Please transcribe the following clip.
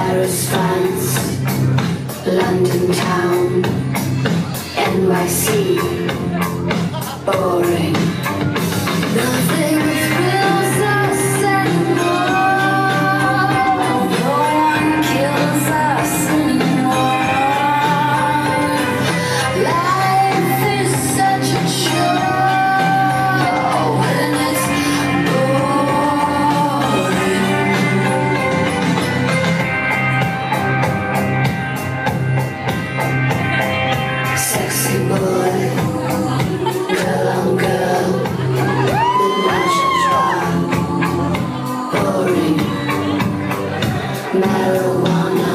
Paris, France, London town, NYC, boring. Nothing thrills us anymore. No one kills us anymore. Life is such a chore when it's boring. Sexy boy, girl on girl, ménage à trois, boring. Marijuana.